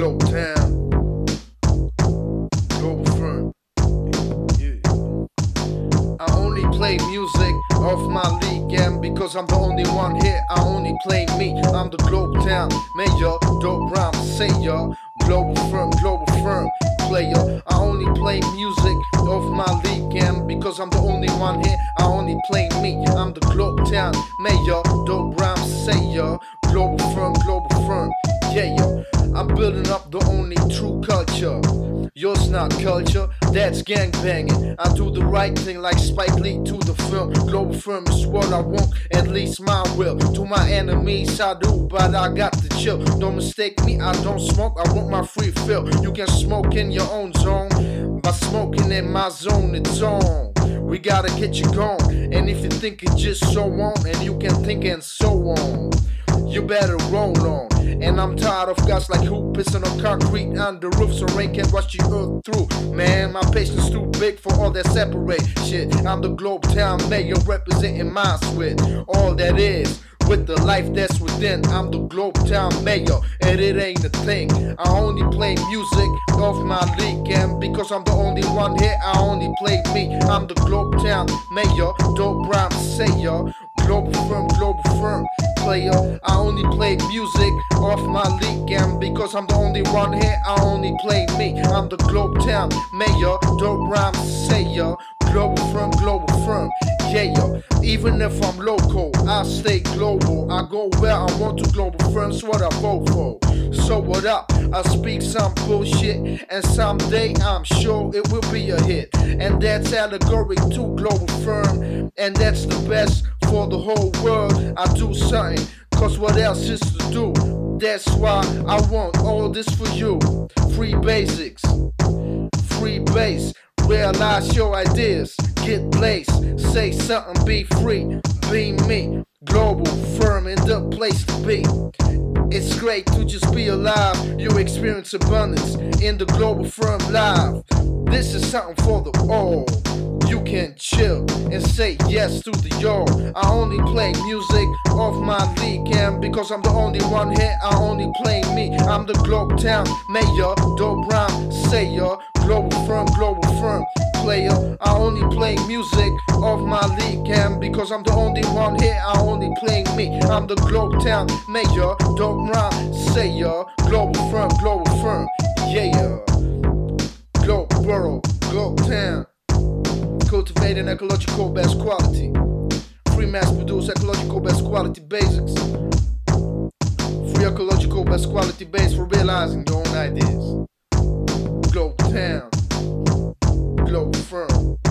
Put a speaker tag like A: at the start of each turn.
A: Globe Town, Global Firm. Yeah. I only play music off my league, and because I'm the only one here, I only play me. I'm the Globe Town mayor, dope rhyme sayer, Global Firm player. I only play music off my league, and because I'm the only one here, I only play me. I'm the Globe Town mayor, dope rhyme sayer, Global Firm. Yeah, I'm building up the only true culture. Yours not culture, that's gangbanging. I do the right thing like Spike Lee to the film. Global Firm is what I want, at least my will. To my enemies I do, but I got to chill. Don't mistake me, I don't smoke, I want my free fill. You can smoke in your own zone, by smoking in my zone, it's on. We gotta get you going, and if you think it just so on, and you can think and so on, you better roll on. And I'm tired of guys like who pissing on concrete under roof so rain can wash the earth through. Man, my patience too big for all that separate shit. I'm the Globe Town mayor representing my sweat. All that is with the life that's within. I'm the Globe Town mayor, and it ain't a thing. I only play music off my league, and because I'm the only one here, I only play me. I'm the Globe Town mayor, dope rhyme sayer, Global Firm player. I only play music off my league, and because I'm the only one here, I only play me. I'm the Globe Town mayor, dope rhyme sayer, Global Firm. Yeah, even if I'm local, I stay global. I go where I want to. Global Firm's what I vote for. So what up? I speak some bullshit, and someday I'm sure it will be a hit. And that's allegoric to Global Firm, and that's the best for the whole world. I do something, cause what else is to do? That's why I want all this for you. Free basics, free bass. Realize your ideas, get blazed, say something, be free, be me. Global Firm in the place to be. It's great to just be alive. You experience abundance in the Global Firm live. This is something for the all. You can chill and say yes to the y'all. I only play music off my league, and because I'm the only one here, I only play me. I'm the Globe Town mayor, dope rhyme sayer, Global Firm player. I only play music off my league, and because I'm the only one here, I only play me. I'm the Globe Town mayor, dope rhyme sayer, Global Firm. Yeah, Globe Borough, Globe Town. Cultivating ecological best quality. Free mass produced ecological best quality basics. Free ecological best quality base for realizing your own ideas. Globe Town, Globe Firm.